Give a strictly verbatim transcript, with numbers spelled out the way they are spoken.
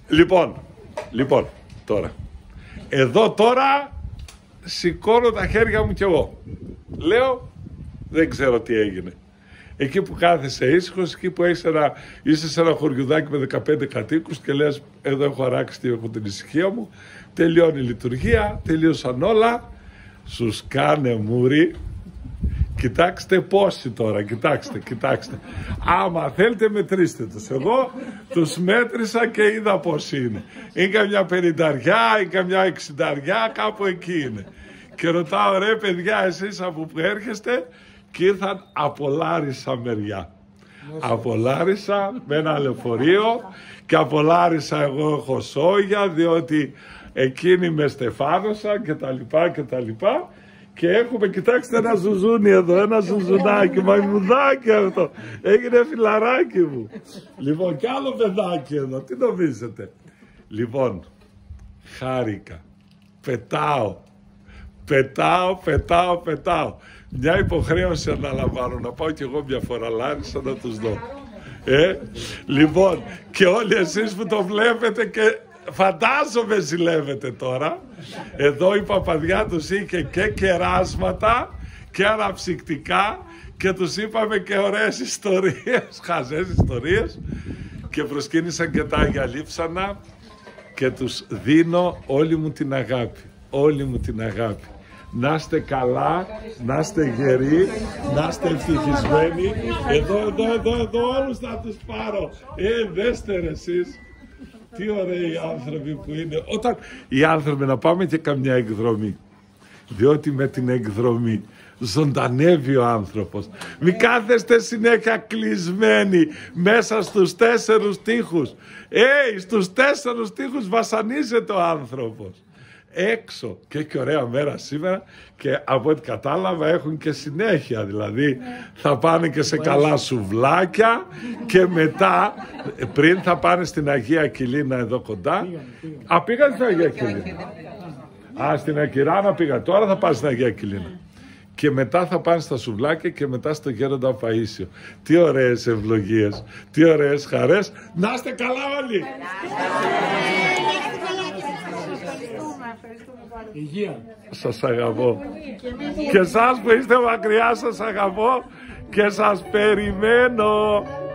Λοιπόν, λοιπόν, τώρα. Εδώ τώρα σηκώνω τα χέρια μου κι εγώ. Λέω, δεν ξέρω τι έγινε. Εκεί που κάθεσαι ήσυχος, εκεί που έχεις ένα, είσαι σε ένα χωριουδάκι με δεκαπέντε κατοίκους και λες, εδώ έχω αράξει τι έχω την ησυχία μου, τελειώνει η λειτουργία, τελείωσαν όλα, σου σκάνε μούρι. Κοιτάξτε πόσοι τώρα, κοιτάξτε, κοιτάξτε. Άμα θέλετε μετρήστε τους. Εγώ τους μέτρησα και είδα πόσοι είναι. Είναι καμιά πενηνταριά, είναι καμιά εξηνταριά, κάπου εκεί είναι. Και ρωτάω, ρε παιδιά, εσείς από που έρχεστε? Και ήρθαν από Λάρισα μεριά. Από Λάρισα με ένα λεωφορείο και από Λάρισα εγώ έχω σόγια, διότι εκείνοι με στεφάνωσαν και τα λοιπά και τα λοιπά. Και έχουμε, κοιτάξτε, ένα ζουζούνι εδώ, ένα ζουζουνάκι, μαϊμουδάκι αυτό. Έγινε φιλαράκι μου. Λοιπόν, κι άλλο παιδάκι εδώ, τι νομίζετε? Λοιπόν, χάρηκα. Πετάω. Πετάω, πετάω, πετάω. Μια υποχρέωση αναλαμβάνω, να πάω κι εγώ μια φορά Λάρισα να τους δω. Ε, λοιπόν, και όλοι εσείς που το βλέπετε και φαντάζομαι ζηλεύετε τώρα. Εδώ η παπαδιά τους είχε και κεράσματα και αναψυκτικά και τους είπαμε και ωραίες ιστορίες, χαζές ιστορίες, και προσκύνησαν και τα Άγια Λείψανα και τους δίνω όλη μου την αγάπη, όλη μου την αγάπη. Να είστε καλά, να είστε γεροί, να είστε ευτυχισμένοι. Εδώ, εδώ, εδώ, εδώ όλους θα τους πάρω. Ε, δέστε ρε εσείς. Τι ωραίοι άνθρωποι που είναι. Όταν οι άνθρωποι, να πάμε και καμιά εκδρομή, διότι με την εκδρομή ζωντανεύει ο άνθρωπος. Μην κάθεστε συνέχεια κλεισμένοι μέσα στους τέσσερους τοίχους. Ε, στους τέσσερους τοίχους βασανίζεται ο άνθρωπος. Έξω, και έχει ωραία μέρα σήμερα και από ό,τι κατάλαβα έχουν και συνέχεια, δηλαδή θα πάνε και σε καλά σουβλάκια και μετά, πριν θα πάνε στην Αγία Κιλίνα εδώ κοντά. Α, πήγαν στην Αγία Κιλίνα. Α, στην Ακυράνα πήγαν, τώρα θα πάνε στην Αγία Κιλίνα. Και μετά θα πάνε στα σουβλάκια και μετά στο Γέροντα Παΐσιο. Τι ωραίες ευλογίες, τι ωραίες χαρές. Να είστε καλά όλοι! Υγεία. Σας αγαπώ. Και εσάς που είστε μακριά σας αγαπώ και σας περιμένω.